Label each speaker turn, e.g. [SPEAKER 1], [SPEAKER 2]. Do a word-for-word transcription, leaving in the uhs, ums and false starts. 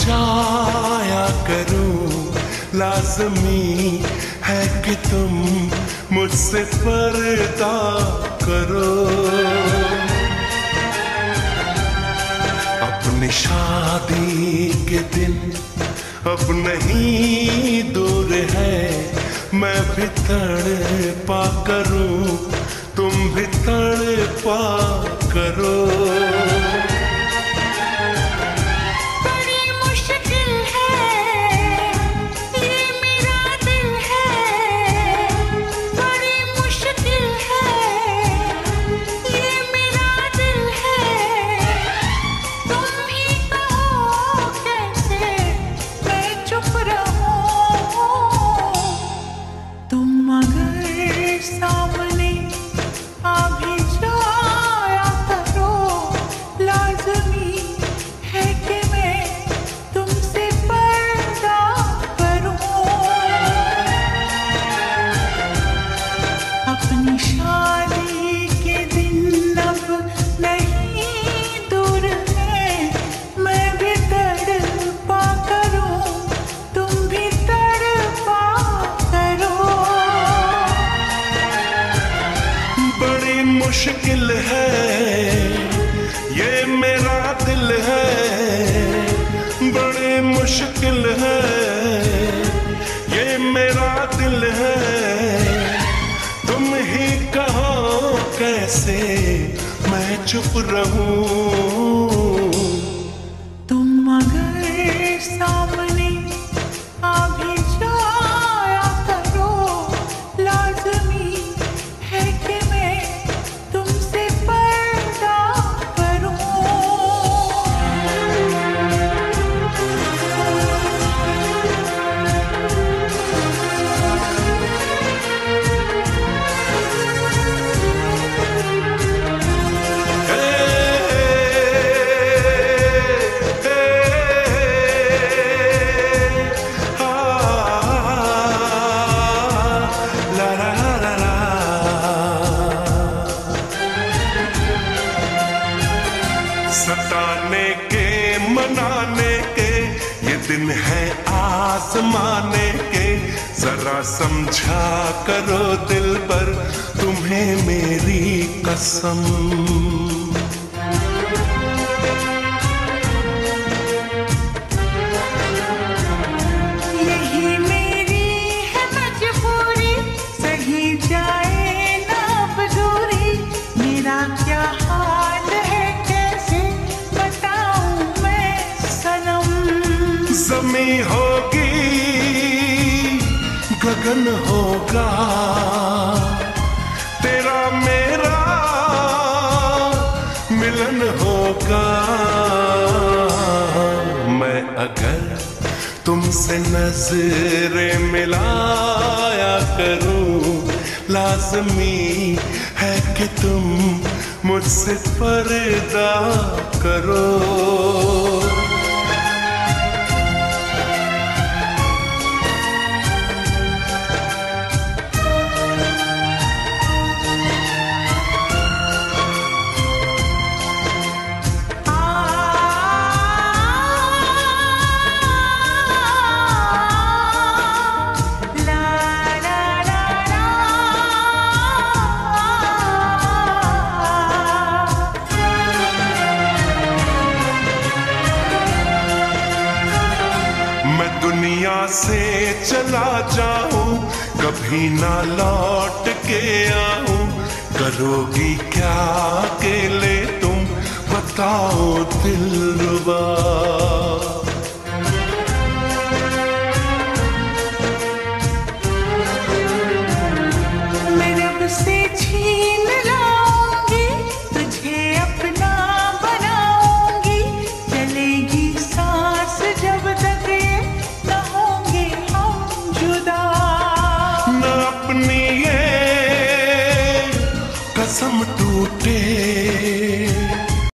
[SPEAKER 1] जाया करूं, लाज़मी है कि तुम मुझसे पर्दा करो। अपनी शादी के दिन अब नहीं दूर है, मैं भी तड़पा करूं, तुम भी तड़पा करो। मुश्किल है ये मेरा दिल है, बड़ी मुश्किल है ये मेरा दिल है। तुम ही कहो कैसे मैं चुप रहूं।
[SPEAKER 2] तुम अगर सामने आ भी जाया करो, लाज़मी है कि मैं तुमसे पर्दा करूं।
[SPEAKER 1] सताने के मनाने के ये दिन है आजमाने के, जरा समझा करो दिल पर तुम्हें मेरी कसम।
[SPEAKER 2] यही मेरी है मजबूरी, सही जाए ना अब दूरी, मेरा क्या हाल है कैसे बताऊं मैं सनम।
[SPEAKER 1] ज़मीं होगी गगन होगा, तेरा मेरा मिलन होगा। मैं अगर तुमसे नजरें मिलाया करूं, लाज़मी है कि तुम मुझसे पर्दा करो। दुनिया से चला जाऊं, कभी ना लौट के आऊं, करोगी क्या अकेले तुम बताओ दिलरुबा।